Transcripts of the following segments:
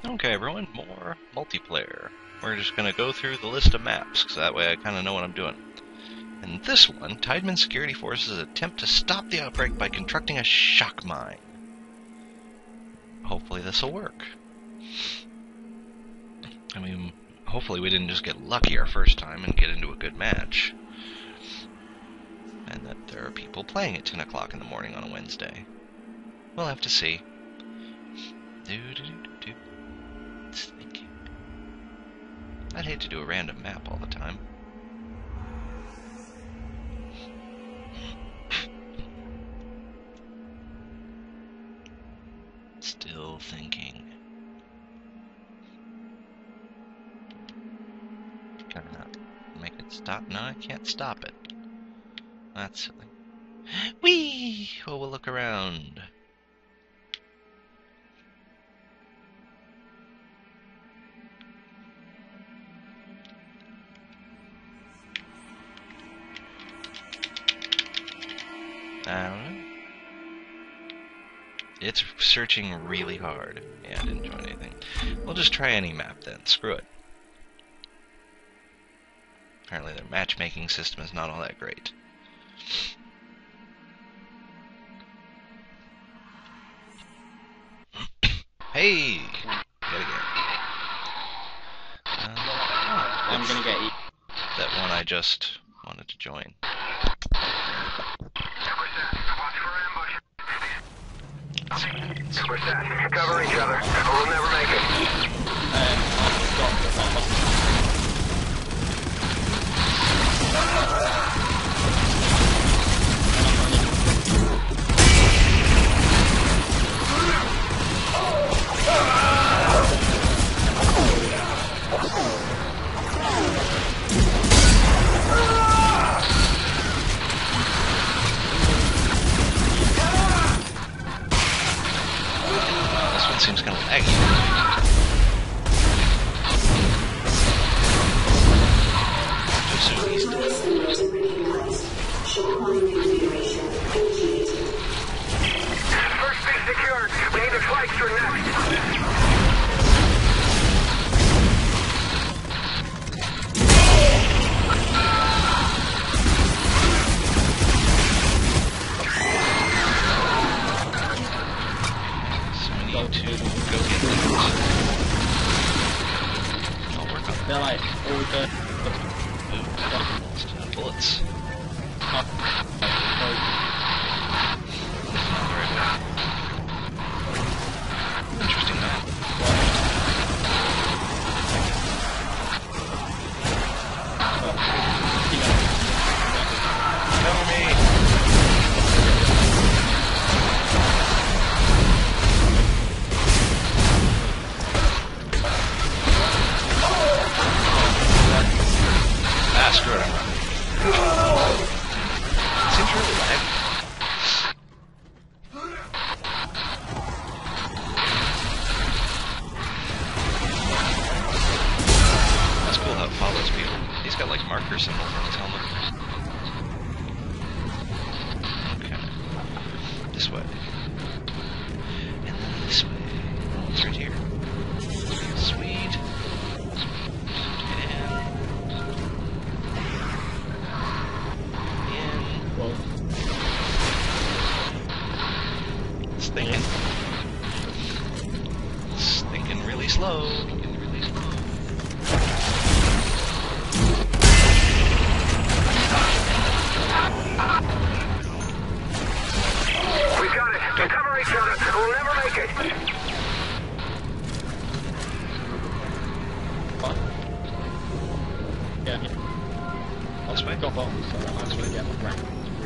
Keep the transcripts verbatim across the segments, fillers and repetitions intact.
Okay, everyone, more multiplayer. We're just going to go through the list of maps, because that way I kind of know what I'm doing. In this one, Tideman security forces attempt to stop the outbreak by constructing a shock mine. Hopefully this will work. I mean, hopefully we didn't just get lucky our first time and get into a good match. And that there are people playing at ten o'clock in the morning on a Wednesday. We'll have to see. Do do do do do. It's thinking. I'd hate to do a random map all the time. Still thinking. Can I not make it stop? No, I can't stop it. That's silly. Whee! Well, we'll look around. I don't know. It's searching really hard. Yeah, I didn't join anything. We'll just try any map then. Screw it. Apparently their matchmaking system is not all that great. Hey! Yet again. Uh, oh, I'm gonna get you. That one I just wanted to join. We're set. Cover each other. We'll never make it. Um, I've got the Seems kind of laggy. First piece secured. We need the flights for next. They're like all the Ooh, bullets. Interesting map. Cover me! Ah, screw it, I'm running. Seems really laggy. That's cool how it follows people. He's got like marker symbols on his helmet. Okay. This way. And then this way. It's right here. Sweet. It's thinking. It's thinking really slow. Thinking really slow. We got it. Go. Cover each other. We'll never make it. What? Yeah. This way. Got bombs, so I just want to get my rank.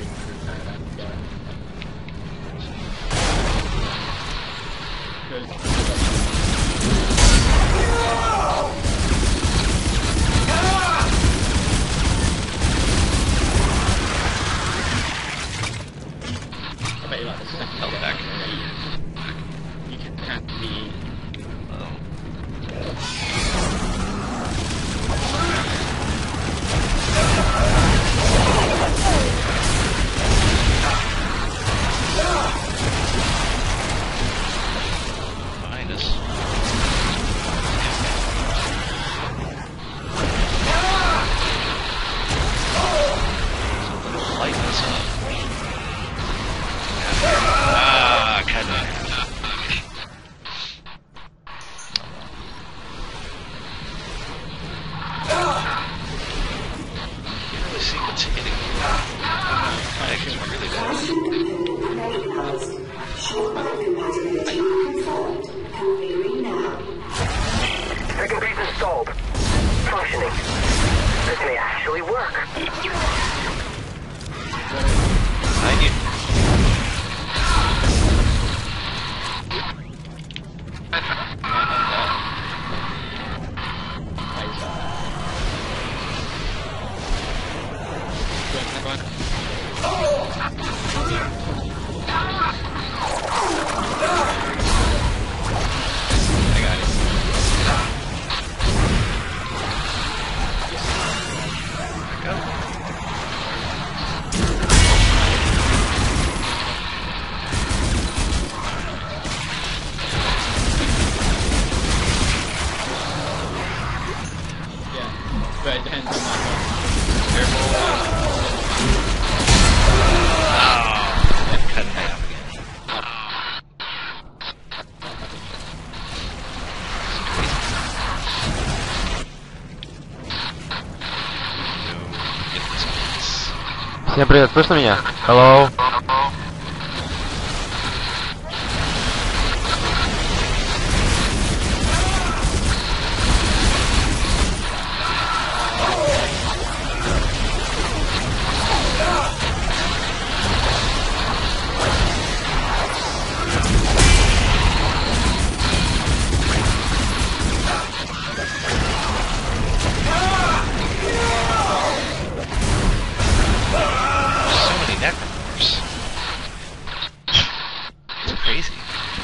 I bet you like the second Held back. You can't be. Oh. That is really bad. Second base installed. Functioning. This may actually work. Behind you. I got it. Go. Yeah, but it depends on that one. Careful. Oh, cut in half again. Get this piece. Всем привет, слышно меня? Hello. So many necromorphs. It's crazy.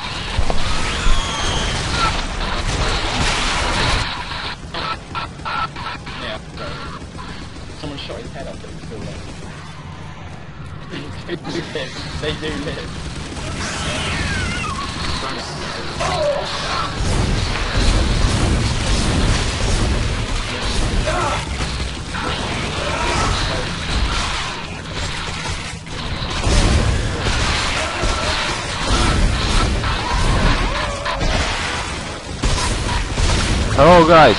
Yeah, so someone shot his head off, but it's still there. They do live. They do live. Hello guys.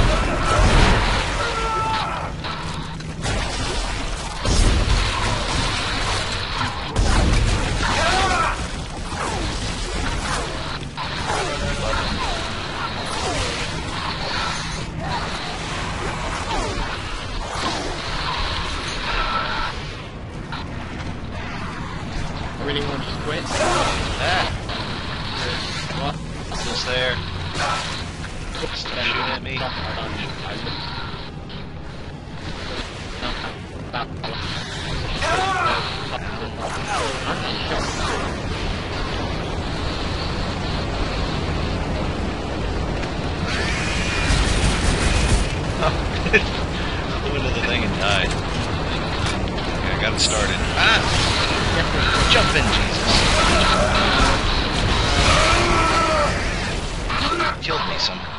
I really want to just quit. Ah, What? just there. Stop shooting at me. I don't know. I looked. No, that. Flew into the thing and died. Okay, I got it started. Ah! Jump in, Jesus. Killed me somehow.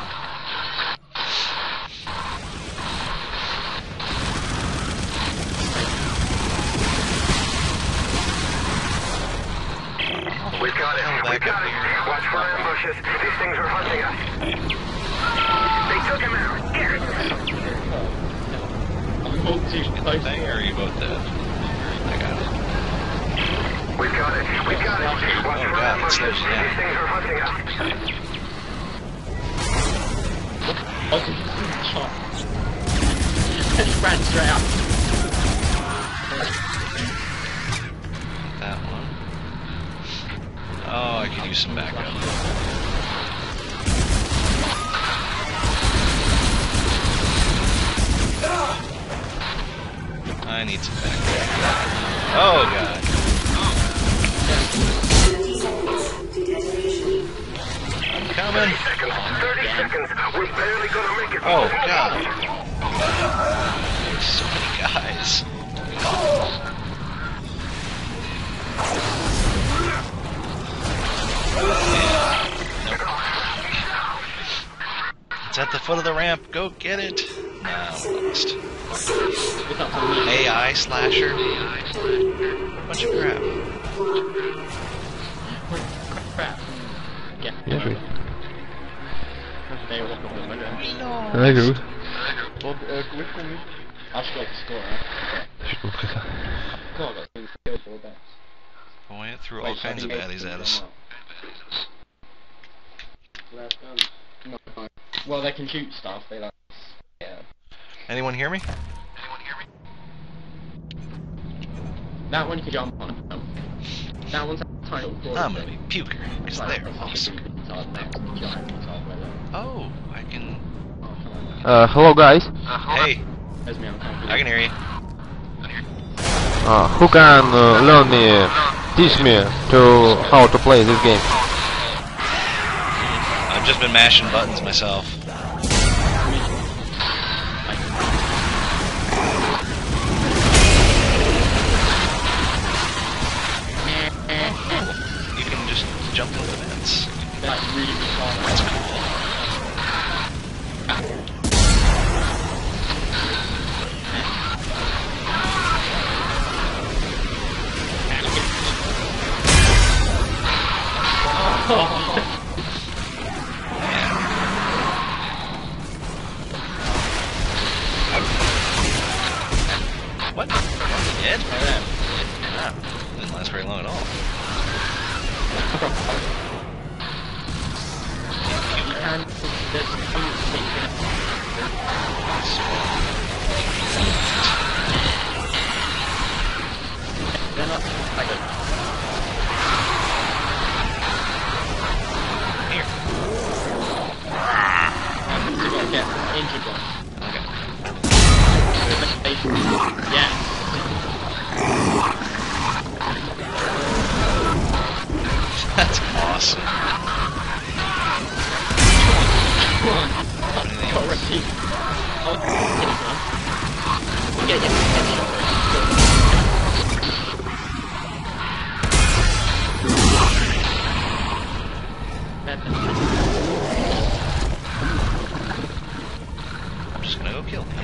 We've got it. Hell, We've back up got it. here. Watch for ambushes. These things are hunting us. They took him out. Get it. I'm all too close. Thing, or are you both dead? I got it. We've got it. We've got it. Watch Oh, for God, it ambushes. slows you down. These things are hunting us. I was just shot. Just ran straight up. That one. Oh, I could use some backup. I need some backup. Oh, God. I'm coming. Seconds. Thirty seconds. We're barely gonna make it. Oh, God. There's so many guys. It's at the foot of the ramp. Go get it. Nah, I'm lost. It's up to me. A I slasher. Bunch of crap. Crap. Yeah. Ja, goed. Nee, wat nog een Heel goed. Wat, uh, hoe kom je? Als je op de score, hè? Oh my god. Come on, got some skill for that. Boy, it threw all Wait, kinds of I baddies at us. No, no. Well, they can shoot stuff. They like. Yeah. Anyone hear me? That one you can jump on. That one's a title. I'm gonna be puker, because they're awesome. Oh, I can... Uh, hello guys. Hey, There's me, I'm I can hear you. Uh, who can uh, learn me, teach me to how to play this game? I've just been mashing buttons myself. You can just jump into vents. That's really fun. That's cool. What? Dead? Ah, didn't last very long at all. And there's they're not like a Here. to get injured one. Okay. Yes. That's awesome. Anything else? Already. Oh, yeah, yeah, I'm just gonna go kill him.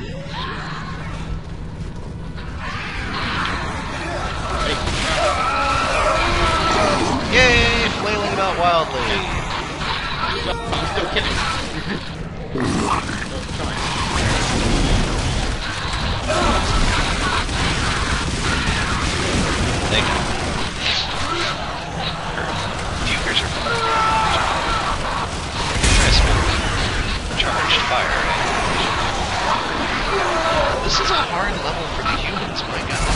Yay! Flailing about wildly! I'm still kidding. Thank you. Fukers are fun. Charged fire, right? This is a hard level for the humans, my god.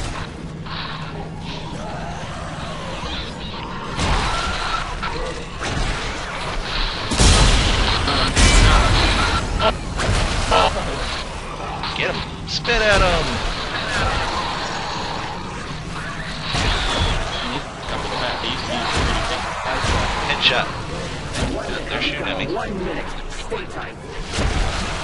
Get him! Spit at him! Headshot. They're shooting at me. One minute. Stay tight.